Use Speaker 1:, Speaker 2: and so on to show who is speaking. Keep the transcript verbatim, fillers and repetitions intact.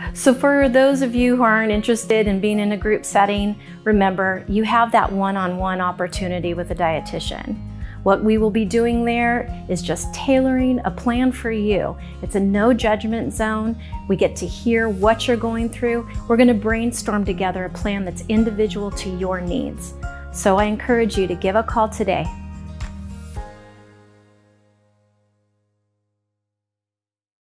Speaker 1: So for those of you who aren't interested in being in a group setting, remember, you have that one-on-one opportunity with a dietitian. What we will be doing there is just tailoring a plan for you. It's a no judgment zone. We get to hear what you're going through. We're going to brainstorm together a plan that's individual to your needs. So I encourage you to give a call today.